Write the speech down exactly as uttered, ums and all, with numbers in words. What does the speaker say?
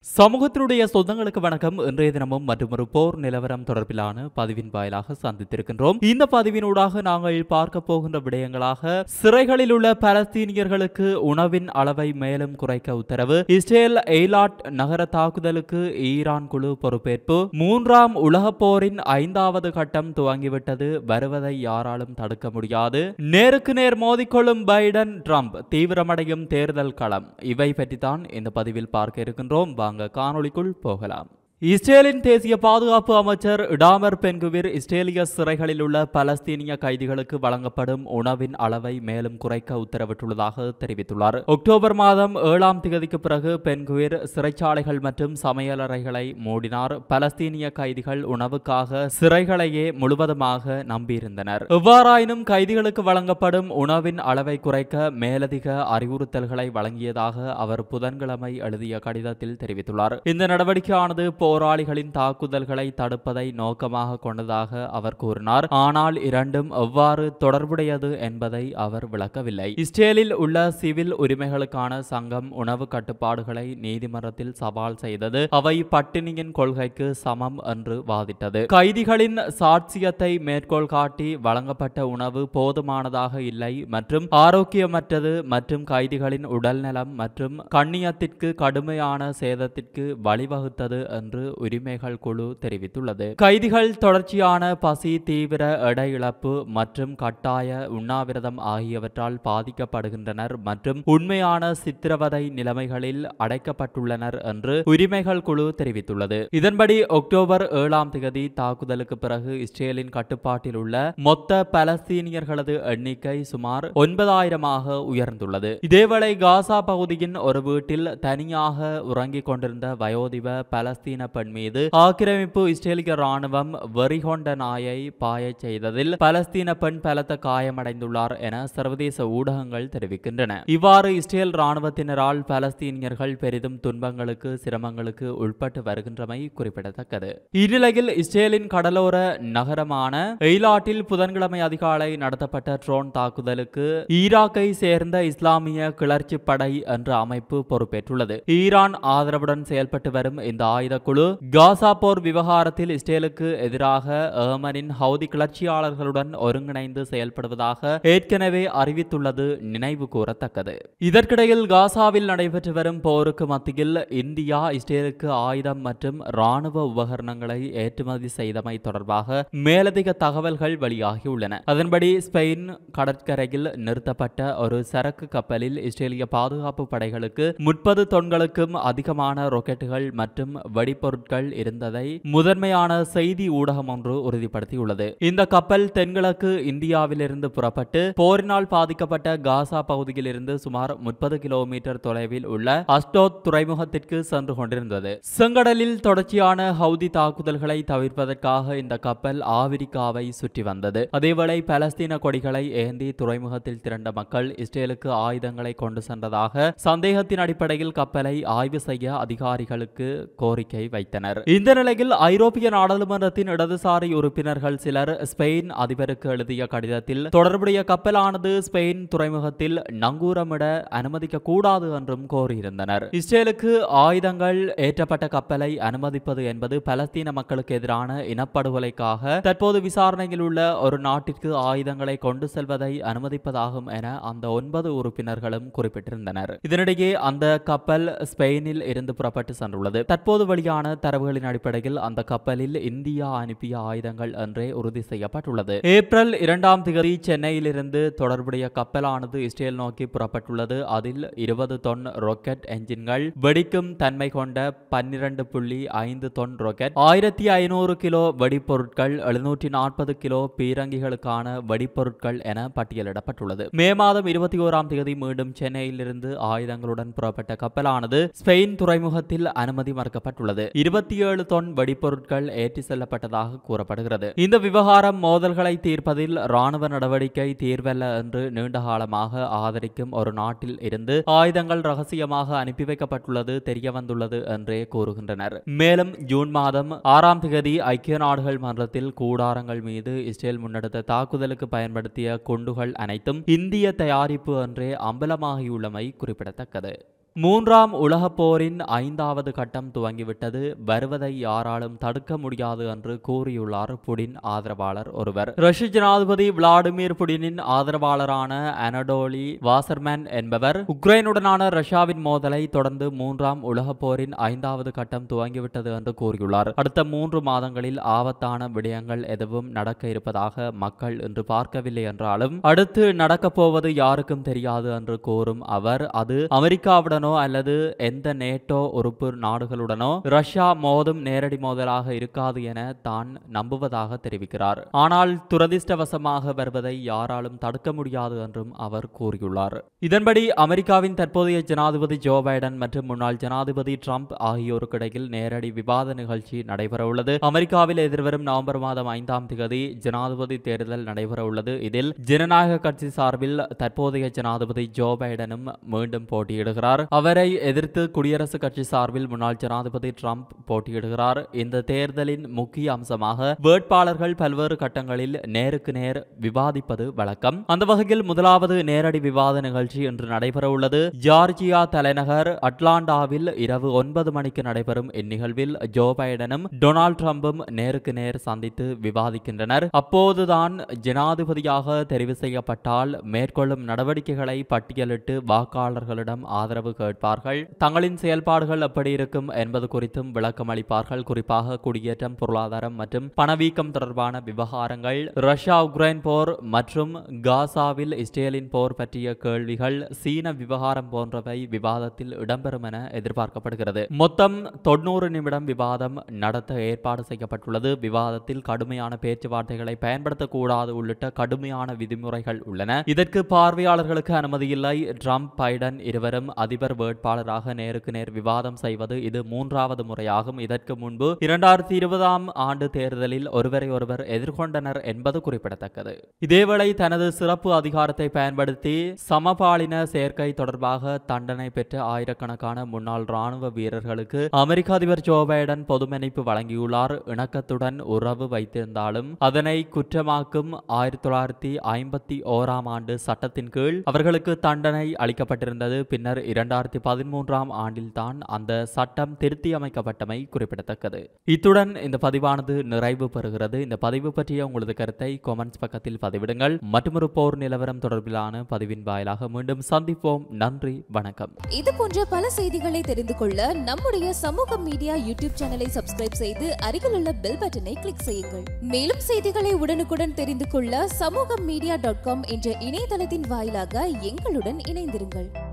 சமூகத்தினுடைய சொந்தங்களுக்கு வணக்கம். இன்றைய தினமும் மற்றொரு போர் நிலவரம் தொடர்பிலான பதிவின் வாயிலாக சந்தித்திருக்கின்றோம். இந்த பதிவினூடாக நாங்கள் பார்க்க போகின்ற விடயங்களாக சிறைகளில் உள்ள பலஸ்தீனியர்களுக்கு உணவின் அளவை மேலும் குறைக்க உத்தரவு, இஸ்ரேல் எய்லாட் நகர தாக்குதலுக்கு ஈரான் குழு பொறுப்பேற்பு, மூன்றாம் உலகப் போரின் ஐந்தாவது கட்டம் துவங்கிவிட்டது, வருவதை யாராலும் தடுக்க முடியாது, நேருக்கு நேர் மோதிக்கொள்ளும் பைடன் ட்ரம்ப், தீவிரமடையும் தேர்தல் களம், இவை பற்றித்தான் இந்த பதிவில் பார்க்க இருக்கின்றோம். காணொளிக்குள் போகலாம். இஸ்ரேலின் தேசிய பாதுகாப்பு அமைச்சர் இடாமர் பென்குவிர் இஸ்ரேலிய சிறைகளில் உள்ள பலஸ்தீனிய கைதிகளுக்கு வழங்கப்படும் உணவின் அளவை மேலும் குறைக்க உத்தரவிட்டுள்ளதாக தெரிவித்துள்ளார். அக்டோபர் மாதம் ஏழாம் தேதிக்கு பிறகு பென்குவிர் சிறைச்சாலைகள் மற்றும் சமையலறைகளை மூடினார். பலஸ்தீனிய கைதிகள் உணவுக்காக சிறைகளையே முழுவதுமாக நம்பியிருந்தனர். எவ்வாறாயினும் கைதிகளுக்கு வழங்கப்படும் உணவின் அளவை குறைக்க மேலதிக அறிவுறுத்தல்களை வழங்கியதாக அவர் புதன்கிழமை எழுதிய கடிதத்தில் தெரிவித்துள்ளார். இந்த நடவடிக்கையானது போராளிகளின் தாக்குதல்களை தடுப்பதை நோக்கமாக கொண்டதாக அவர் கூறினார். ஆனால் இரண்டும் எவ்வாறு தொடர்புடையது என்பதை அவர் விளக்கவில்லை. இஸ்ரேலில் உள்ள சிவில் உரிமைகளுக்கான சங்கம் உணவு கட்டுப்பாடுகளை நீதிமன்றத்தில் சவால் செய்தது. அவை பட்டினியின் கொள்கைக்கு சமம் என்று வாதிட்டது. கைதிகளின் சாட்சியத்தை மேற்கோள் காட்டி வழங்கப்பட்ட உணவு போதுமானதாக இல்லை மற்றும் ஆரோக்கியமற்றது மற்றும் கைதிகளின் உடல்நலம் மற்றும் கண்ணியத்திற்கு கடுமையான சேதத்திற்கு வழிவகுத்தது என்று உரிமைகள் குழு தெரிவித்துள்ளது. கைதிகள் தொடர்ச்சியான பசி, தீவிர எடை இழப்பு மற்றும் கட்டாய உண்ணாவிரதம் ஆகியவற்றால் பாதிக்கப்படுகின்றனர் மற்றும் உண்மையான சித்திரவதை நிலைமைகளில் அடைக்கப்பட்டுள்ளனர் என்று உரிமைகள் குழு தெரிவித்துள்ளது. இதன்படி அக்டோபர் ஏழாம் தேதி தாக்குதலுக்கு பிறகு இஸ்ரேலின் கட்டுப்பாட்டில் உள்ள மொத்த பலஸ்தீனியர்களது எண்ணிக்கை சுமார் ஒன்பதாயிரமாக உயர்ந்துள்ளது. இதேவேளை காசா பகுதியின் ஒரு வீட்டில் தனியாக உறங்கிக் கொண்டிருந்த வயோதிப பலஸ்தீன பெண் மீது ஆக்கிரமிப்பு இஸ்ரேலிய ராணுவம் வெறிகொண்ட நாயை பாய செய்ததில் பலஸ்தீன பெண் பலத்த காயமடைந்துள்ளார் என சர்வதேச ஊடகங்கள் தெரிவிக்கின்றன. இவ்வாறு இஸ்ரேல் ராணுவத்தினரால் பலஸ்தீனியர்கள் பெரிதும் துன்பங்களுக்கு சிரமங்களுக்கு உட்பட்டு வருகின்றமை குறிப்பிடத்தக்கது. இந்நிலையில் இஸ்ரேலின் கடலோர நகரமான எய்லாட்டில் புதன்கிழமை அதிகாலை நடத்தப்பட்ட ட்ரோன் தாக்குதலுக்கு ஈராக்கை சேர்ந்த இஸ்லாமிய கிளர்ச்சி படை என்ற அமைப்பு பொறுப்பேற்றுள்ளது. ஈரான் ஆதரவுடன் செயல்பட்டு வரும் இந்த ஆயுத குழு காசா போர் விவகாரத்தில் இஸ்ரேலுக்கு எதிராக ஏமனின் ஹவுதி கிளர்ச்சியாளர்களுடன் ஒருங்கிணைந்து செயல்படுவதாக ஏற்கனவே அறிவித்துள்ளது நினைவு கூறத்தக்கது. இதற்கிடையில் காசாவில் நடைபெற்று வரும் போருக்கு மத்தியில் இந்தியா இஸ்ரேலுக்கு ஆயுதம் மற்றும் ராணுவ உபகரணங்களை ஏற்றுமதி செய்தமை தொடர்பாக மேலதிக தகவல்கள் வெளியாகியுள்ளன. அதன்படி ஸ்பெயின் கடற்கரையில் நிறுத்தப்பட்ட ஒரு சரக்கு கப்பலில் இஸ்ரேலிய பாதுகாப்பு படைகளுக்கு முப்பது தொன்களுக்கும் அதிகமான ராக்கெட்டுகள் மற்றும் வெடிப்பொருட்கள் இருந்ததை முதன்மையான செய்தி ஊடகம் ஒன்று உறுதிப்படுத்தியுள்ளது. இந்த கப்பல் தென்கிழக்கு இந்தியாவிலிருந்து புறப்பட்டு போரினால் பாதிக்கப்பட்ட காசா பகுதியில் இருந்து சுமார் முப்பது கிலோமீட்டர் தொலைவில் உள்ள அஸ்டோத் துறைமுகத்திற்கு சென்று கொண்டிருந்தது. செங்கடலில் தொடர்ச்சியான ஹவுதி தாக்குதல்களை தவிர்ப்பதற்காக இந்த கப்பல் ஆப்பிரிக்காவை சுற்றி வந்தது. அதேவேளை பலஸ்தீன கொடிகளை ஏந்தி துறைமுகத்தில் திரண்ட மக்கள் இஸ்ரேலுக்கு ஆயுதங்களை கொண்டு சென்றதாக சந்தேகத்தின் அடிப்படையில் கப்பலை ஆய்வு செய்ய அதிகாரிகளுக்கு கோரிக்கை வைத்தனர். இந்த நிலையில் ஐரோப்பிய நாடாளுமன்றத்தின் இடதுசாரி உறுப்பினர்கள் சிலர் ஸ்பெயின் அதிபருக்கு எழுதிய கடிதத்தில் தொடர்புடைய கப்பலானது ஸ்பெயின் துறைமுகத்தில் நங்கூரமிட அனுமதிக்க கூடாது என்றும் கோரியிருந்தனர். இஸ்ரேலுக்கு ஆயுதங்கள் ஏற்றப்பட்ட கப்பலை அனுமதிப்பது என்பது பலஸ்தீன மக்களுக்கு எதிரான இனப்படுகொலைக்காக தற்போது விசாரணையில் உள்ள ஒரு நாட்டிற்கு ஆயுதங்களை கொண்டு செல்வதை அனுமதிப்பதாகும் என அந்த ஒன்பது உறுப்பினர்களும் குறிப்பிட்டிருந்தனர். இதனிடையே அந்த கப்பல் ஸ்பெயினில் இருந்து புறப்பட்டு சென்றுள்ளது. தற்போது வெளியான தரவுகளின் அடிப்படையில் அந்த கப்பலில் இந்தியா அனுப்பிய ஆயுதங்கள் என்றே உறுதி செய்யப்பட்டுள்ளது. ஏப்ரல் இரண்டாம் தேதி சென்னையிலிருந்து தொடர்புடைய கப்பலானது இஸ்ரேல் நோக்கி புறப்பட்டுள்ளது. அதில் இருபது தொன் ராக்கெட் என்ஜின்கள், வெடிக்கும் தன்மை கொண்ட பன்னிரண்டு புள்ளி ஐந்து தொன் ராக்கெட், ஆயிரத்தி ஐநூறு கிலோ வெடிப்பொருட்கள், எழுநூற்றி நாற்பது கிலோ பீரங்கிகளுக்கான வெடிப்பொருட்கள் என பட்டியலிடப்பட்டுள்ளது. மே மாதம் இருபத்தி ஓராம் தேதி மீண்டும் சென்னையிலிருந்து ஆயுதங்களுடன் புறப்பட்ட கப்பலானது ஸ்பெயின் துறைமுகத்தில் அனுமதி மறுக்கப்பட்டுள்ளது. இருபத்தி ஏழு தொன் வெடிப்பொருட்கள் ஏற்றி செல்லப்பட்டதாக கூறப்படுகிறது. இந்த விவகாரம் மோதல்களை தீர்ப்பதில் ராணுவ நடவடிக்கை தீர்வல்ல என்று நீண்ட காலமாக ஆதரிக்கும் ஒரு நாட்டில் இருந்து ஆயுதங்கள் ரகசியமாக அனுப்பி வைக்கப்பட்டுள்ளது தெரியவந்துள்ளது என்றே கூறுகின்றனர். மேலும் ஜூன் மாதம் ஆறாம் தேதி ஐக்கிய நாடுகள் மன்றத்தில் கூடாரங்கள் மீது இஸ்ரேல் முன்னெடுத்த தாக்குதலுக்கு பயன்படுத்திய குண்டுகள் அனைத்தும் இந்திய தயாரிப்பு என்றே அம்பலமாகியுள்ளமை குறிப்பிடத்தக்கது. மூன்றாம் உலகப் போரின் ஐந்தாவது கட்டம் துவங்கிவிட்டது, வருவதை யாராலும் தடுக்க முடியாது என்று கூறியுள்ளார் புடின் ஆதரவாளர் ஒருவர். ரஷ்ய ஜனாதிபதி விளாடிமிர் புடினின் ஆதரவாளரான அனடோலி வாசர்மேன் என்பவர் உக்ரைனுடனான ரஷ்யாவின் மோதலை தொடர்ந்து மூன்றாம் உலகப் போரின் ஐந்தாவது கட்டம் துவங்கிவிட்டது என்று கூறியுள்ளார். அடுத்த மூன்று மாதங்களில் ஆபத்தான விடயங்கள் எதுவும் நடக்க இருப்பதாக மக்கள் இன்று பார்க்கவில்லை என்றாலும் அடுத்து நடக்கப் போவது யாருக்கும் தெரியாது என்று கூறும் அவர், அது அமெரிக்காவுடனோ அல்லது எந்த நேட்டோ உறுப்பு நாடுகளுடனோ ரஷ்யா மோதும் நேரடி மோதலாக இருக்காது என தான் நம்புவதாக தெரிவிக்கிறார். ஆனால் துரதிர்ஷ்டவசமாக வருவதை யாராலும் தடுக்க முடியாது என்றும் அவர் கூறியுள்ளார். இதன்படி அமெரிக்காவின் தற்போதைய ஜனாதிபதி ஜோ பைடன் மற்றும் முன்னாள் ஜனாதிபதி ட்ரம்ப் ஆகியோருக்கு இடையில் நேரடி விவாத நிகழ்ச்சி நடைபெறவுள்ளது. அமெரிக்காவில் எதிர்வரும் நவம்பர் மாதம் ஐந்தாம் தேதி ஜனாதிபதி தேர்தல் நடைபெறவுள்ளது. இதில் ஜனநாயக கட்சி சார்பில் தற்போதைய ஜனாதிபதி ஜோ பைடனும் மீண்டும் போட்டியிடுகிறார். அவரை எதிர்த்து குடியரசுக் கட்சி சார்பில் முன்னாள் ஜனாதிபதி ட்ரம்ப் போட்டியிடுகிறார். இந்த தேர்தலின் முக்கிய அம்சமாக வேட்பாளர்கள் பல்வேறு கட்டங்களில் நேருக்கு நேர் விவாதிப்பது வழக்கம். அந்த வகையில் முதலாவது நேரடி விவாத நிகழ்ச்சி இன்று நடைபெறவுள்ளது. ஜார்ஜியா தலைநகர் அட்லாண்டாவில் இரவு ஒன்பது மணிக்கு நடைபெறும் இந்நிகழ்வில் ஜோ பைடனும் டொனால்ட் ட்ரம்பும் நேருக்கு நேர் சந்தித்து விவாதிக்கின்றனர். அப்போதுதான் ஜனாதிபதியாக தெரிவு செய்யப்பட்டால் மேற்கொள்ளும் நடவடிக்கைகளை பட்டியலிட்டு வாக்காளர்களிடம் ஆதரவு கேட்பார்கள். தங்களின் செயல்பாடுகள் எப்படி இருக்கும் என்பது குறித்தும் விளக்கம் அளிப்பார்கள். குறிப்பாக குடியேற்றம், பொருளாதாரம் மற்றும் பணவீக்கம் தொடர்பான விவகாரங்கள், ரஷ்யா உக்ரைன் போர் மற்றும் காசாவில் இஸ்ரேலின் போர் பற்றிய கேள்விகள், சீன விவகாரம் போன்றவை விவாதத்தில் இடம்பெறும் என எதிர்பார்க்கப்படுகிறது. மொத்தம் தொண்ணூறு நிமிடம் விவாதம் நடத்த ஏற்பாடு செய்யப்பட்டுள்ளது. விவாதத்தில் கடுமையான பேச்சுவார்த்தைகளை பயன்படுத்தக்கூடாது உள்ளிட்ட கடுமையான விதிமுறைகள் உள்ளன. இதற்கு பார்வையாளர்களுக்கு அனுமதி இல்லை. ட்ரம்ப், பைடன் இருவரும் அதிபர் வேட்பாளராக நேருக்கு நேர் விவாதம் செய்வது இது மூன்றாவது முறையாகும். இதற்கு முன்பு இரண்டாயிரத்தி இருபதாம் ஆண்டு தேர்தலில் ஒருவரை ஒருவர் எதிர்கொண்டனர் என்பது குறிப்பிடத்தக்கது. இதேவேளை தனது சிறப்பு அதிகாரத்தை பயன்படுத்தி சமபாலின சேர்க்கை தொடர்பாக தண்டனை பெற்ற ஆயிரக்கணக்கான முன்னாள் ராணுவ வீரர்களுக்கு அமெரிக்க அதிபர் ஜோ பைடன் பொது மன்னிப்பு வழங்கியுள்ளார். இணக்கத்துடன் உறவு வைத்திருந்தாலும் அதனை குற்றமாக்கும் ஆயிரத்தி தொள்ளாயிரத்தி ஐம்பத்தி ஓராம் ஆண்டு சட்டத்தின் கீழ் அவர்களுக்கு தண்டனை அளிக்கப்பட்டிருந்தது. பின்னர் இரண்டாயிரத்தி பதிமூன்றாம் ஆண்டில் தான் அந்த சட்டம் திருத்தி அமைக்கப்பட்டமை குறிப்பிடத்தக்கது. இத்துடன் இந்த பதிவானது நிறைவு பெறுகிறது. இந்த பதிவு பற்றிய உங்களது கருத்தை கமெண்ட்ஸ் பக்கத்தில் பதிவிடுங்கள். மற்றொரு போர் நிலவரம் தொடர்பிலான பதிவின் வாயிலாக மீண்டும் சந்திப்போம். நன்றி, வணக்கம். இது போன்ற பல செய்திகளை தெரிந்து கொள்ள நம்முடைய சமூக மீடியா யூடியூப் சேனலை சப்ஸ்கிரைப் செய்து அருகில் உள்ள பெல் பட்டனை கிளிக் செய்யுங்கள். மேலும் செய்திகளை உடனுக்குடன் தெரிந்து கொள்ள சமூக மீடியா டாட் காம் என்ற இணையதளத்தின் வாயிலாக எங்களுடன் இணைந்திருங்கள்.